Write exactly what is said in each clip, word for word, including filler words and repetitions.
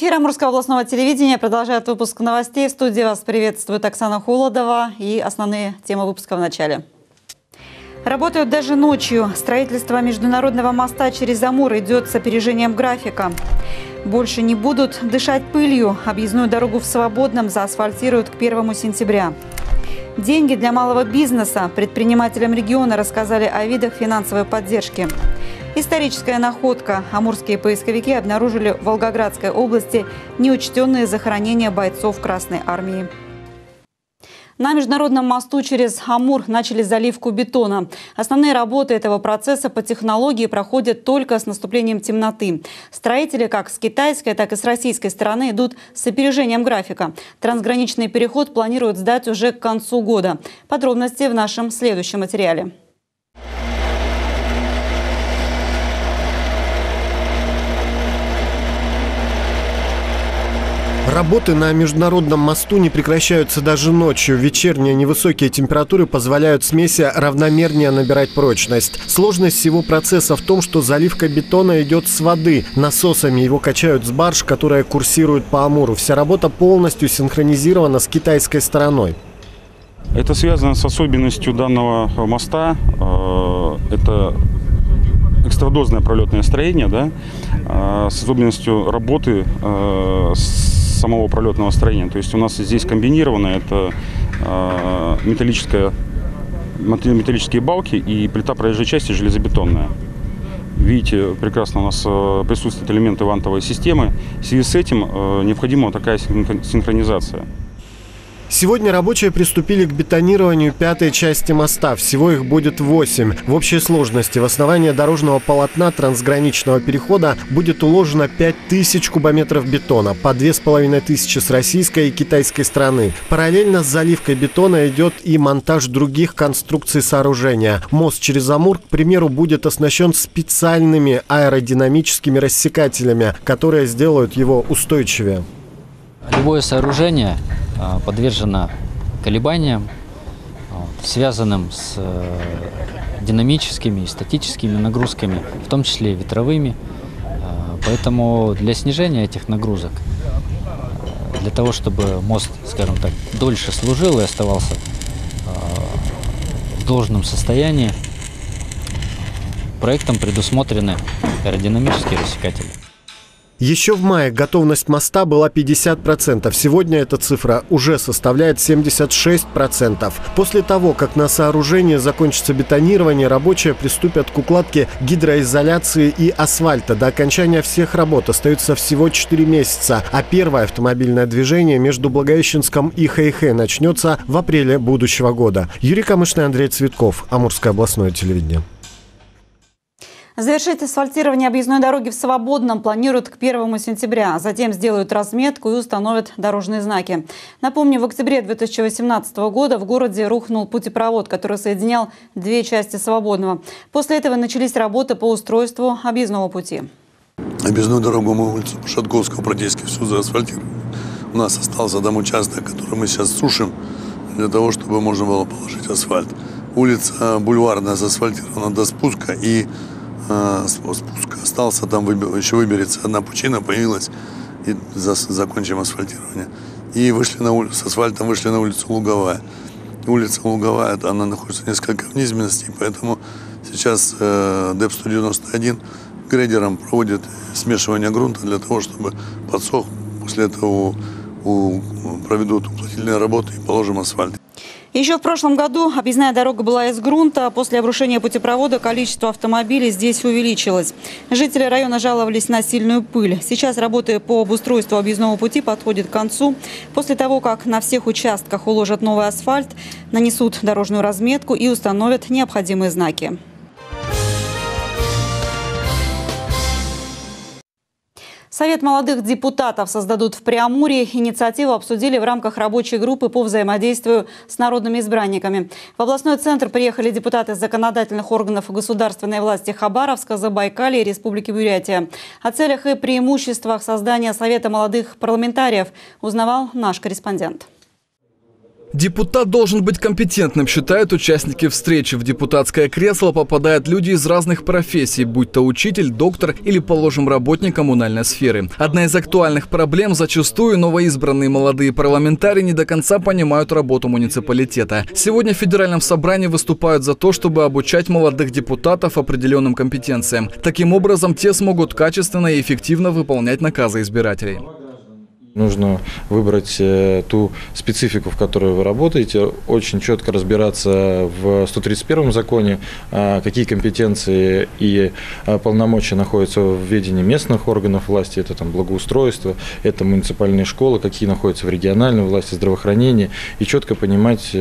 Эфир Амурского областного телевидения продолжает выпуск новостей. В студии вас приветствует Оксана Холодова и основные темы выпуска в начале. Работают даже ночью. Строительство международного моста через Амур идет с опережением графика. Больше не будут дышать пылью. Объездную дорогу в Свободном заасфальтируют к первому сентября. Деньги для малого бизнеса. Предпринимателям региона рассказали о видах финансовой поддержки. Историческая находка. Амурские поисковики обнаружили в Волгоградской области неучтенные захоронения бойцов Красной армии. На международном мосту через Амур начали заливку бетона. Основные работы этого процесса по технологии проходят только с наступлением темноты. Строители как с китайской, так и с российской стороны идут с опережением графика. Трансграничный переход планируют сдать уже к концу года. Подробности в нашем следующем материале. Работы на международном мосту не прекращаются даже ночью. Вечерние невысокие температуры позволяют смеси равномернее набирать прочность. Сложность всего процесса в том, что заливка бетона идет с воды. Насосами его качают с барж, которая курсирует по Амуру. Вся работа полностью синхронизирована с китайской стороной. Это связано с особенностью данного моста. Это экстрадозное пролетное строение, да, с особенностью работы с самого пролетного строения. То есть у нас здесь комбинировано это э, металлическая, металлические балки и плита проезжей части железобетонная. Видите, прекрасно у нас э, присутствуют элементы вантовой системы. В связи с этим э, необходима такая синхронизация. Сегодня рабочие приступили к бетонированию пятой части моста. Всего их будет восемь. В общей сложности в основание дорожного полотна трансграничного перехода будет уложено пять тысяч кубометров бетона, по две с половиной тысячи с российской и китайской стороны. Параллельно с заливкой бетона идет и монтаж других конструкций сооружения. Мост через Амур, к примеру, будет оснащен специальными аэродинамическими рассекателями, которые сделают его устойчивее. Любое сооружение подвержено колебаниям, связанным с динамическими и статическими нагрузками, в том числе и ветровыми. Поэтому для снижения этих нагрузок, для того, чтобы мост, скажем так, дольше служил и оставался в должном состоянии, проектом предусмотрены аэродинамические рассекатели. Еще в мае готовность моста была пятьдесят процентов. Сегодня эта цифра уже составляет семьдесят шесть процентов. После того, как на сооружении закончится бетонирование, рабочие приступят к укладке гидроизоляции и асфальта. До окончания всех работ остается всего четыре месяца, а первое автомобильное движение между Благовещенском и Хэйхэ начнется в апреле будущего года. Юрий Камышный, Андрей Цветков, Амурское областное телевидение. Завершить асфальтирование объездной дороги в Свободном планируют к первому сентября. Затем сделают разметку и установят дорожные знаки. Напомню, в октябре две тысячи восемнадцатого года в городе рухнул путепровод, который соединял две части Свободного. После этого начались работы по устройству объездного пути. Объездную дорогу мы улицу Шатковского практически всю заасфальтировали. У нас остался там участок, который мы сейчас сушим, для того, чтобы можно было положить асфальт. Улица Бульварная заасфальтирована до спуска, и спуск остался, там еще выберется одна пучина, появилась, и закончим асфальтирование. И вышли на улицу, с асфальтом вышли на улицу Луговая. Улица Луговая, она находится несколько в низменности, поэтому сейчас э, ДЭП сто девяносто один грейдером проводит смешивание грунта для того, чтобы подсох. После этого у, у, проведут уплотнительные работы и положим асфальт. Еще в прошлом году объездная дорога была из грунта. После обрушения путепровода количество автомобилей здесь увеличилось. Жители района жаловались на сильную пыль. Сейчас работы по обустройству объездного пути подходят к концу. После того, как на всех участках уложат новый асфальт, нанесут дорожную разметку и установят необходимые знаки. Совет молодых депутатов создадут в Преамурье. Инициативу обсудили в рамках рабочей группы по взаимодействию с народными избранниками. В областной центр приехали депутаты законодательных органов государственной власти Хабаровска, Забайкалья и Республики Бурятия. О целях и преимуществах создания Совета молодых парламентариев узнавал наш корреспондент. Депутат должен быть компетентным, считают участники встречи. В депутатское кресло попадают люди из разных профессий, будь то учитель, доктор или, положим, работник коммунальной сферы. Одна из актуальных проблем – зачастую новоизбранные молодые парламентарии не до конца понимают работу муниципалитета. Сегодня в федеральном собрании выступают за то, чтобы обучать молодых депутатов определенным компетенциям. Таким образом, те смогут качественно и эффективно выполнять наказы избирателей. Нужно выбрать ту специфику, в которой вы работаете, очень четко разбираться в сто тридцать первом законе, какие компетенции и полномочия находятся в ведении местных органов власти, это там благоустройство, это муниципальные школы, какие находятся в региональной власти, здравоохранении, и четко понимать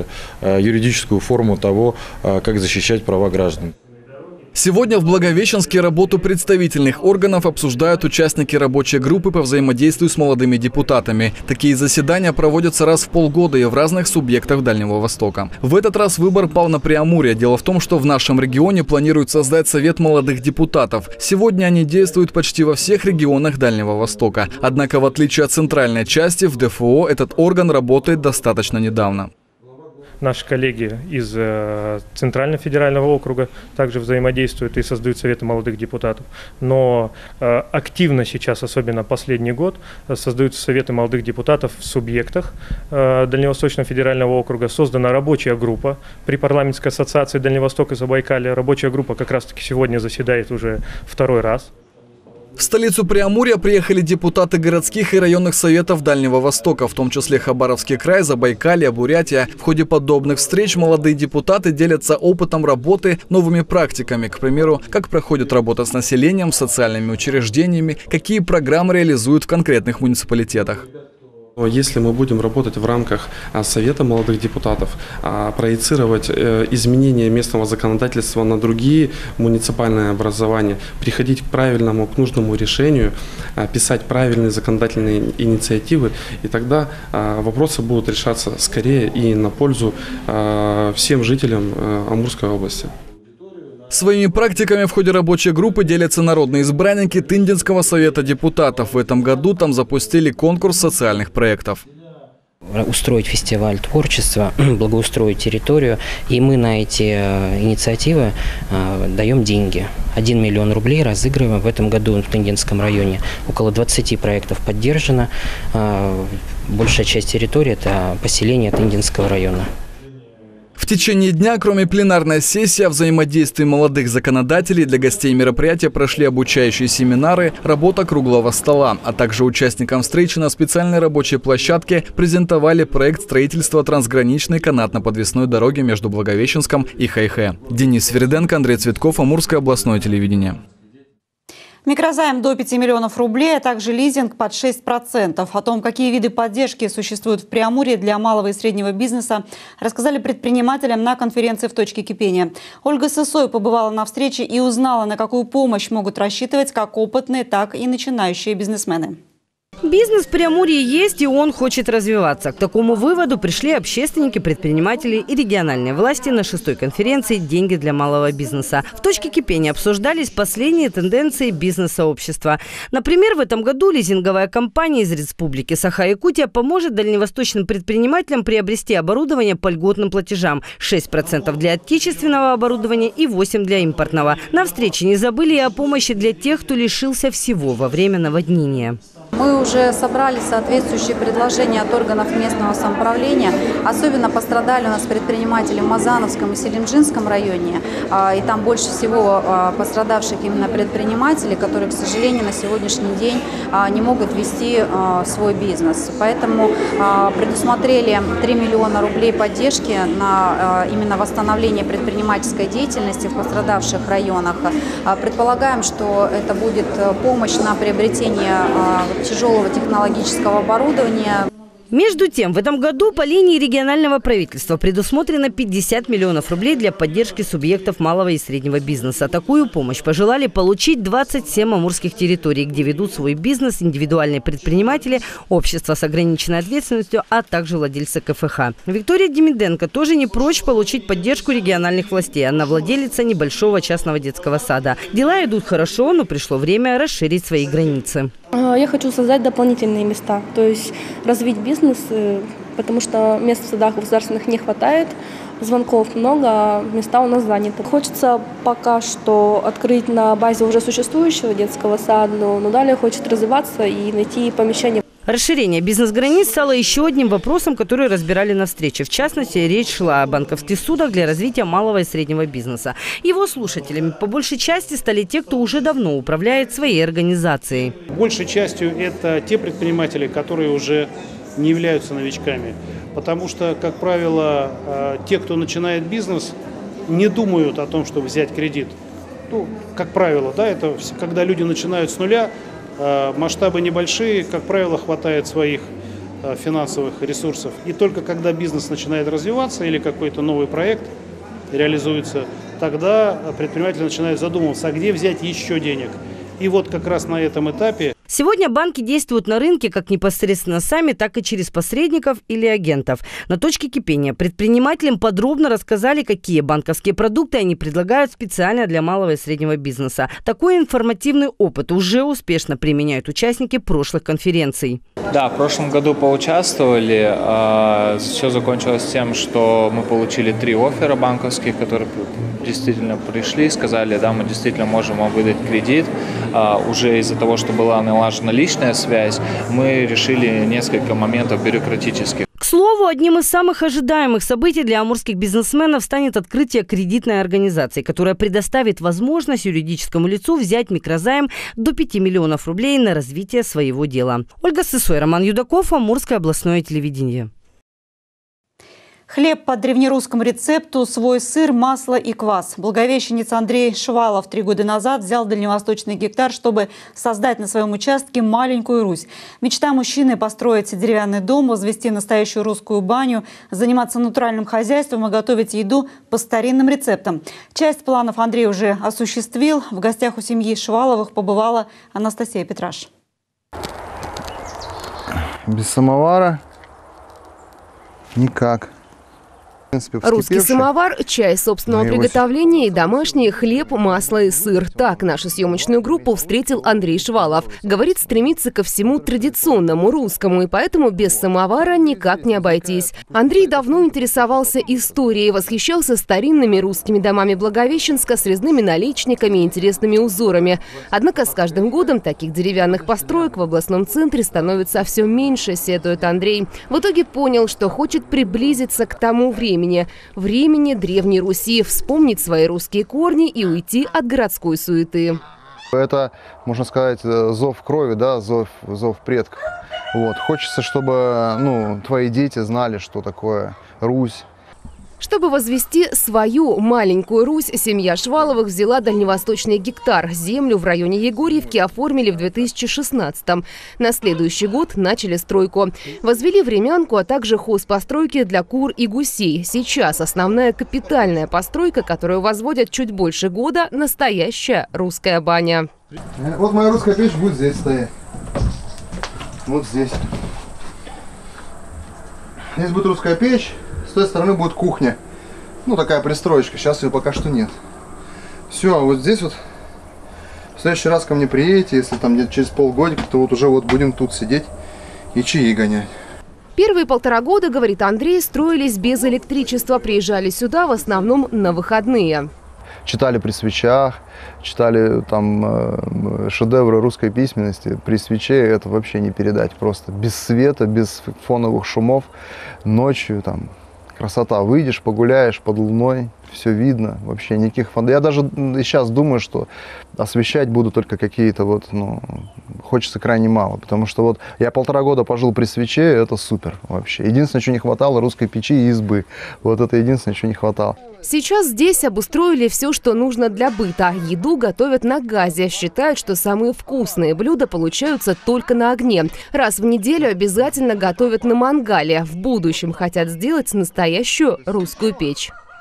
юридическую форму того, как защищать права граждан. Сегодня в Благовещенске работу представительных органов обсуждают участники рабочей группы по взаимодействию с молодыми депутатами. Такие заседания проводятся раз в полгода и в разных субъектах Дальнего Востока. В этот раз выбор пал на Преамурье. Дело в том, что в нашем регионе планируют создать Совет молодых депутатов. Сегодня они действуют почти во всех регионах Дальнего Востока. Однако, в отличие от центральной части, в ДФО этот орган работает достаточно недавно. Наши коллеги из Центрального федерального округа также взаимодействуют и создают советы молодых депутатов. Но активно сейчас, особенно последний год, создаются советы молодых депутатов в субъектах Дальневосточного федерального округа. Создана рабочая группа при парламентской ассоциации Дальнего Востока и Забайкалья. Рабочая группа как раз-таки сегодня заседает уже второй раз. В столицу Преамурья приехали депутаты городских и районных советов Дальнего Востока, в том числе Хабаровский край, Забайкалье, Бурятия. В ходе подобных встреч молодые депутаты делятся опытом работы, новыми практиками. К примеру, как проходит работа с населением, социальными учреждениями, какие программы реализуют в конкретных муниципалитетах. Если мы будем работать в рамках Совета молодых депутатов, проецировать изменения местного законодательства на другие муниципальные образования, приходить к правильному, к нужному решению, писать правильные законодательные инициативы, и тогда вопросы будут решаться скорее и на пользу всем жителям Амурской области. Своими практиками в ходе рабочей группы делятся народные избранники Тындинского совета депутатов. В этом году там запустили конкурс социальных проектов. Устроить фестиваль творчества, благоустроить территорию. И мы на эти инициативы даем деньги. Один миллион рублей разыгрываем. В этом году в Тындинском районе около двадцати проектов поддержано. Большая часть территории – это поселение Тындинского района. В течение дня, кроме пленарной сессии о взаимодействии молодых законодателей, для гостей мероприятия прошли обучающие семинары, работа круглого стола, а также участникам встречи на специальной рабочей площадке презентовали проект строительства трансграничной канатно-подвесной дороги между Благовещенском и Хайхэ. Денис Свериденко, Андрей Цветков, Амурское областное телевидение. Микрозайм до пяти миллионов рублей, а также лизинг под шесть процентов. О том, какие виды поддержки существуют в Преамурье для малого и среднего бизнеса, рассказали предпринимателям на конференции «В точке кипения». Ольга Сысой побывала на встрече и узнала, на какую помощь могут рассчитывать как опытные, так и начинающие бизнесмены. Бизнес в Преамурье есть, и он хочет развиваться. К такому выводу пришли общественники, предприниматели и региональные власти на шестой конференции «Деньги для малого бизнеса». В точке кипения обсуждались последние тенденции бизнес-сообщества. Например, в этом году лизинговая компания из Республики Саха-Якутия поможет дальневосточным предпринимателям приобрести оборудование по льготным платежам. шесть процентов для отечественного оборудования и восемь процентов для импортного. На встрече не забыли и о помощи для тех, кто лишился всего во время наводнения. Мы уже собрали соответствующие предложения от органов местного самоуправления. Особенно пострадали у нас предприниматели в Мазановском и Селимджинском районе. И там больше всего пострадавших именно предпринимателей, которые, к сожалению, на сегодняшний день не могут вести свой бизнес. Поэтому предусмотрели три миллиона рублей поддержки на именно восстановление предпринимательской деятельности в пострадавших районах. Предполагаем, что это будет помощь на приобретение тяжелого технологического оборудования. Между тем, в этом году по линии регионального правительства предусмотрено пятьдесят миллионов рублей для поддержки субъектов малого и среднего бизнеса. Такую помощь пожелали получить двадцать семь амурских территорий, где ведут свой бизнес индивидуальные предприниматели, общества с ограниченной ответственностью, а также владельцы ка эф ха. Виктория Демиденко тоже не прочь получить поддержку региональных властей. Она владелица небольшого частного детского сада. Дела идут хорошо, но пришло время расширить свои границы. Я хочу создать дополнительные места, то есть развить бизнес, потому что мест в садах государственных не хватает, звонков много, а места у нас заняты. Хочется пока что открыть на базе уже существующего детского сада, но далее хочет развиваться и найти помещение. Расширение бизнес-границ стало еще одним вопросом, который разбирали на встрече. В частности, речь шла о банковских судах для развития малого и среднего бизнеса. Его слушателями по большей части стали те, кто уже давно управляет своей организацией. Большей частью это те предприниматели, которые уже не являются новичками. Потому что, как правило, те, кто начинает бизнес, не думают о том, чтобы взять кредит. Ну, как правило, да, это когда люди начинают с нуля. Масштабы небольшие, как правило, хватает своих финансовых ресурсов. И только когда бизнес начинает развиваться или какой-то новый проект реализуется, тогда предприниматель начинает задумываться, а где взять еще денег. И вот как раз на этом этапе... Сегодня банки действуют на рынке как непосредственно сами, так и через посредников или агентов. На точке кипения предпринимателям подробно рассказали, какие банковские продукты они предлагают специально для малого и среднего бизнеса. Такой информативный опыт уже успешно применяют участники прошлых конференций. Да, в прошлом году поучаствовали. Все закончилось тем, что мы получили три оффера банковских, которые действительно пришли, сказали, да, мы действительно можем вам выдать кредит. Уже из-за того, что была налажена личная связь, мы решили несколько моментов бюрократических. К слову, одним из самых ожидаемых событий для амурских бизнесменов станет открытие кредитной организации, которая предоставит возможность юридическому лицу взять микрозайм до пяти миллионов рублей на развитие своего дела. Ольга Сысой, Роман Юдаков, Амурское областное телевидение. Хлеб по древнерусскому рецепту, свой сыр, масло и квас. Благовещенец Андрей Швалов три года назад взял дальневосточный гектар, чтобы создать на своем участке маленькую Русь. Мечта мужчины – построить деревянный дом, возвести настоящую русскую баню, заниматься натуральным хозяйством и готовить еду по старинным рецептам. Часть планов Андрей уже осуществил. В гостях у семьи Шваловых побывала Анастасия Петраш. Без самовара никак. Русский самовар, чай собственного приготовления и домашний хлеб, масло и сыр. Так нашу съемочную группу встретил Андрей Швалов. Говорит, стремится ко всему традиционному русскому, и поэтому без самовара никак не обойтись. Андрей давно интересовался историей, восхищался старинными русскими домами Благовещенска с резными наличниками и интересными узорами. Однако с каждым годом таких деревянных построек в областном центре становится все меньше, сетует Андрей. В итоге понял, что хочет приблизиться к тому времени, Времени Древней Руси, вспомнить свои русские корни и уйти от городской суеты. Это, можно сказать, зов крови, да, зов, зов предков. Вот. Хочется, чтобы ну, твои дети знали, что такое Русь. Чтобы возвести свою маленькую Русь, семья Шваловых взяла дальневосточный гектар. Землю в районе Егорьевки оформили в две тысячи шестнадцатом. На следующий год начали стройку. Возвели времянку, а также хозпостройки для кур и гусей. Сейчас основная капитальная постройка, которую возводят чуть больше года, настоящая русская баня. Вот моя русская печь будет здесь стоять. Вот здесь. Здесь будет русская печь. С той стороны будет кухня. Ну, такая пристроечка. Сейчас ее пока что нет. Все, вот здесь вот. В следующий раз ко мне приедете, если там где-то через полгодика, то вот уже вот будем тут сидеть и чаи гонять. Первые полтора года, говорит Андрей, строились без электричества. Приезжали сюда в основном на выходные. Читали при свечах, читали там э, шедевры русской письменности. При свече это вообще не передать. Просто без света, без фоновых шумов. Ночью там красота. Выйдешь, погуляешь под луной, все видно. Вообще никаких фонарей. Я даже и сейчас думаю, что освещать буду только какие-то вот, ну, хочется крайне мало. Потому что вот я полтора года пожил при свече, это супер вообще. Единственное, что не хватало, русской печи и избы. Вот это единственное, что не хватало. Сейчас здесь обустроили все, что нужно для быта. Еду готовят на газе. Считают, что самые вкусные блюда получаются только на огне. Раз в неделю обязательно готовят на мангале. В будущем хотят сделать настоящую русскую печь.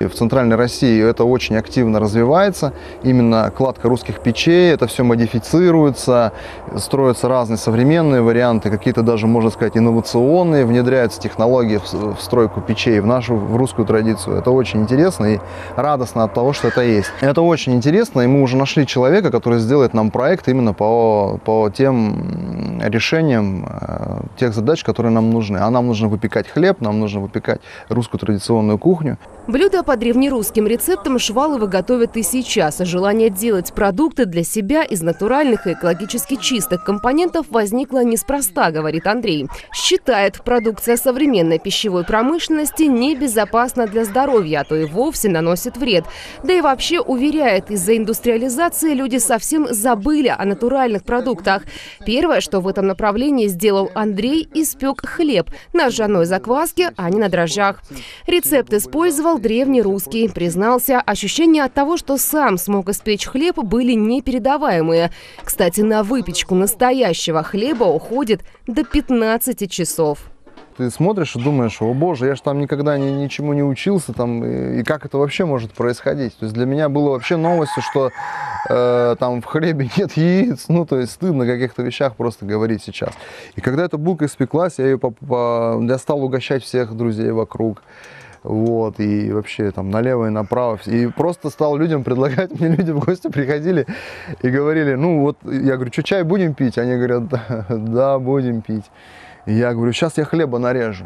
В центральной России это очень активно развивается, именно кладка русских печей, это все модифицируется, строятся разные современные варианты, какие-то даже, можно сказать, инновационные, внедряются технологии в стройку печей в нашу, в русскую традицию. Это очень интересно и радостно от того, что это есть. Это очень интересно, и мы уже нашли человека, который сделает нам проект именно по, по тем решениям тех задач, которые нам нужны. А нам нужно выпекать хлеб, нам нужно выпекать русскую традиционную кухню. Блюда по древнерусским рецептам Шваловы готовят и сейчас. Желание делать продукты для себя из натуральных и экологически чистых компонентов возникло неспроста, говорит Андрей. Считает, продукция современной пищевой промышленности небезопасна для здоровья, а то и вовсе наносит вред. Да и вообще уверяет, из-за индустриализации люди совсем забыли о натуральных продуктах. Первое, что в этом направлении сделал Андрей, испек хлеб на ржаной закваске, а не на дрожжах. Рецепт использовал древнерусский. Признался, ощущения от того, что сам смог испечь хлеб, были непередаваемые. Кстати, на выпечку настоящего хлеба уходит до пятнадцати часов. Ты смотришь и думаешь: о боже, я же там никогда ни, ничему не учился, там, и, и как это вообще может происходить? То есть для меня было вообще новостью, что э, там в хлебе нет яиц, ну то есть стыдно о каких-то вещах просто говорить сейчас. И когда эта булка испеклась, я ее по, по, я стал угощать всех друзей вокруг. Вот, и вообще там налево и направо. И просто стал людям предлагать, мне люди в гости приходили и говорили: ну вот, я говорю, что, чай будем пить? Они говорят: да, да, будем пить. И я говорю: сейчас я хлеба нарежу.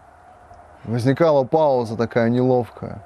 Возникала пауза такая неловкая.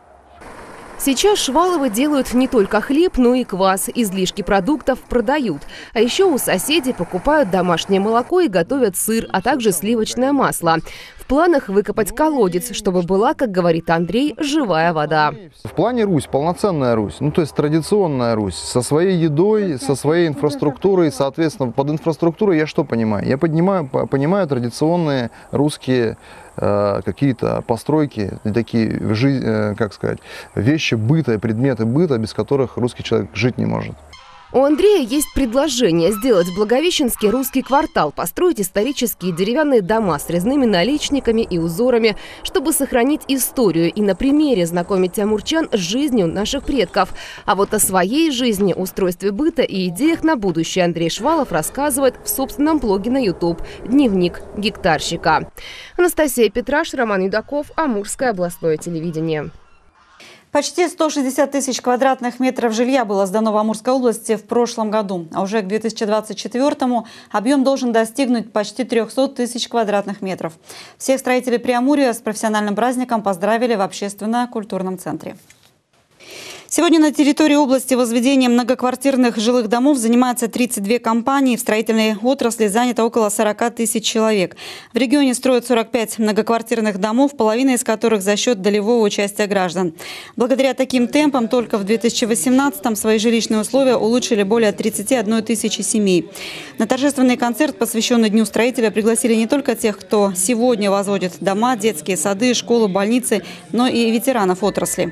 Сейчас Шваловы делают не только хлеб, но и квас. Излишки продуктов продают. А еще у соседей покупают домашнее молоко и готовят сыр, а также сливочное масло. В планах выкопать колодец, чтобы была, как говорит Андрей, живая вода. В плане Русь, полноценная Русь, ну то есть традиционная Русь, со своей едой, со своей инфраструктурой. Соответственно, под инфраструктурой я что понимаю? Я понимаю, понимаю традиционные русские э, какие-то постройки, такие, э, как сказать, вещи быта, предметы быта, без которых русский человек жить не может. У Андрея есть предложение сделать в Благовещенске русский квартал, построить исторические деревянные дома с резными наличниками и узорами, чтобы сохранить историю и на примере знакомить амурчан с жизнью наших предков. А вот о своей жизни, устройстве быта и идеях на будущее Андрей Швалов рассказывает в собственном блоге на YouTube «Дневник гектарщика». Анастасия Петраш, Роман Юдаков, Амурское областное телевидение. Почти сто шестьдесят тысяч квадратных метров жилья было сдано в Амурской области в прошлом году. А уже к две тысячи двадцать четвёртому объем должен достигнуть почти трёхсот тысяч квадратных метров. Всех строителей Преамурья с профессиональным праздником поздравили в общественно-культурном центре. Сегодня на территории области возведением многоквартирных жилых домов занимаются тридцать две компании. В строительной отрасли занято около сорока тысяч человек. В регионе строят сорок пять многоквартирных домов, половина из которых за счет долевого участия граждан. Благодаря таким темпам только в две тысячи восемнадцатом свои жилищные условия улучшили более тридцати одной тысячи семей. На торжественный концерт, посвященный Дню строителя, пригласили не только тех, кто сегодня возводит дома, детские сады, школы, больницы, но и ветеранов отрасли.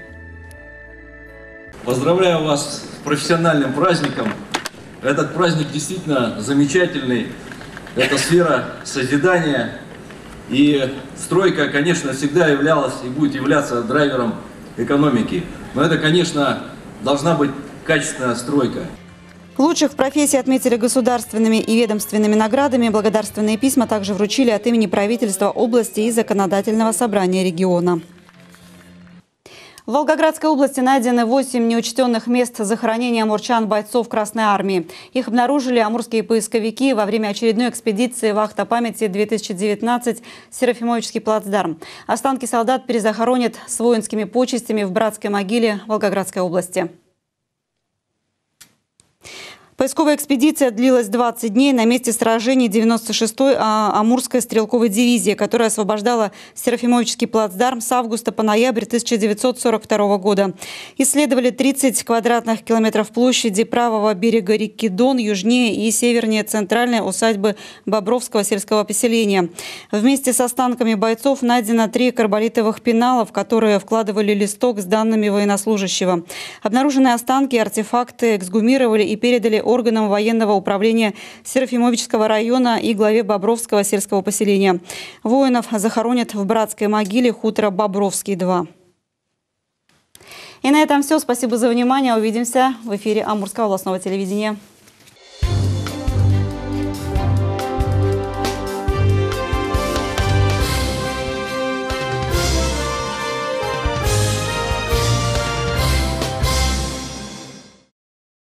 Поздравляю вас с профессиональным праздником. Этот праздник действительно замечательный. Это сфера созидания. И стройка, конечно, всегда являлась и будет являться драйвером экономики. Но это, конечно, должна быть качественная стройка. Лучших в профессии отметили государственными и ведомственными наградами. Благодарственные письма также вручили от имени правительства области и законодательного собрания региона. В Волгоградской области найдены восемь неучтенных мест захоронения амурчан бойцов Красной Армии. Их обнаружили амурские поисковики во время очередной экспедиции «Вахта памяти-две тысячи девятнадцать» Серафимовичский плацдарм. Останки солдат перезахоронят с воинскими почестями в братской могиле Волгоградской области. Поисковая экспедиция длилась двадцать дней на месте сражений девяносто шестой Амурской стрелковой дивизии, которая освобождала Серафимовичский плацдарм с августа по ноябрь тысяча девятьсот сорок второго года. Исследовали тридцать квадратных километров площади правого берега реки Дон, южнее и севернее центральной усадьбы Бобровского сельского поселения. Вместе с останками бойцов найдено три карболитовых пенала, в которые вкладывали листок с данными военнослужащего. Обнаруженные останки и артефакты эксгумировали и передали органам военного управления Серафимовичского района и главе Бобровского сельского поселения. Воинов захоронят в братской могиле хутора Бобровский-два. И на этом все. Спасибо за внимание. Увидимся в эфире Амурского областного телевидения.